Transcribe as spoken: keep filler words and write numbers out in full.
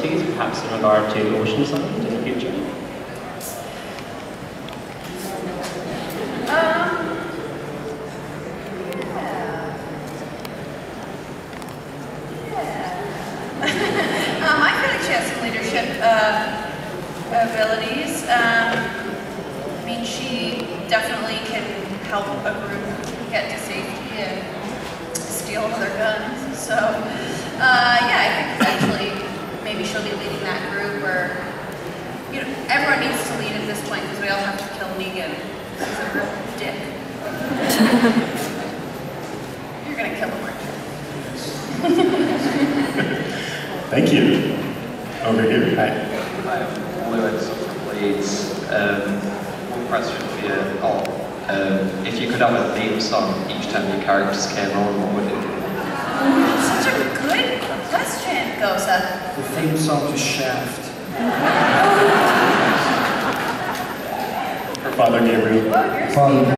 possibilities, perhaps in regard to Oceanside in the future? Um, yeah. Yeah. um, I feel like she has some leadership uh, abilities. Um, I mean, she definitely can help a group get to safety and steal other guns. So, uh, yeah, I think eventually maybe she'll be leading that group, or, you know, everyone needs to lead at this point because we all have to kill Negan. He's a real dick. You're gonna kill him, aren't you? Thank you. Over here. Hi. Hi, Lewis from Leeds. Um, one question for you all. Um, if you could have a theme song each time your characters came on, what would it be? Such a good question, Gosa. The theme song to Shaft. Her father, Gabriel. Well, yours Father